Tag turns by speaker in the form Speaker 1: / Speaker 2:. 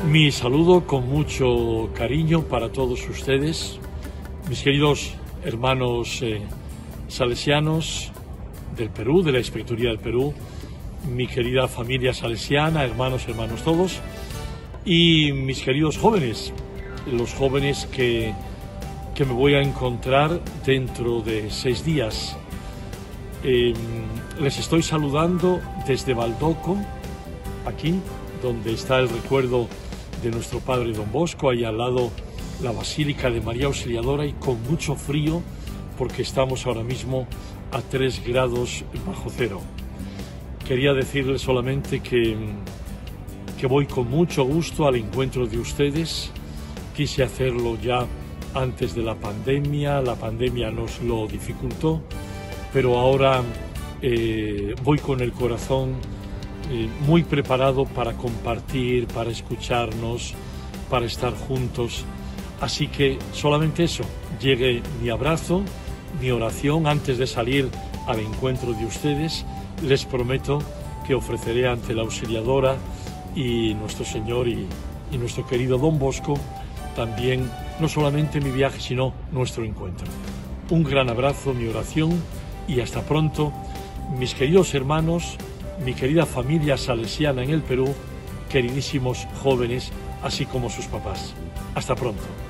Speaker 1: Mi saludo con mucho cariño para todos ustedes, mis queridos hermanos salesianos del Perú, de la Inspectoría del Perú, mi querida familia salesiana, hermanos todos, y mis queridos jóvenes, los jóvenes que me voy a encontrar dentro de 6 días. Les estoy saludando desde Baldoco, aquí donde está el recuerdo de nuestro padre Don Bosco, ahí al lado la Basílica de María Auxiliadora, y con mucho frío porque estamos ahora mismo a 3 grados bajo cero. Quería decirles solamente que voy con mucho gusto al encuentro de ustedes. Quise hacerlo ya antes de la pandemia nos lo dificultó, pero ahora voy con el corazón muy preparado para compartir, para escucharnos, para estar juntos. Así que solamente eso, llegue mi abrazo, mi oración antes de salir al encuentro de ustedes. Les prometo que ofreceré ante la Auxiliadora y nuestro Señor y nuestro querido Don Bosco también, no solamente mi viaje, sino nuestro encuentro. Un gran abrazo, mi oración, y hasta pronto, mis queridos hermanos, mi querida familia salesiana en el Perú, queridísimos jóvenes, así como sus papás. Hasta pronto.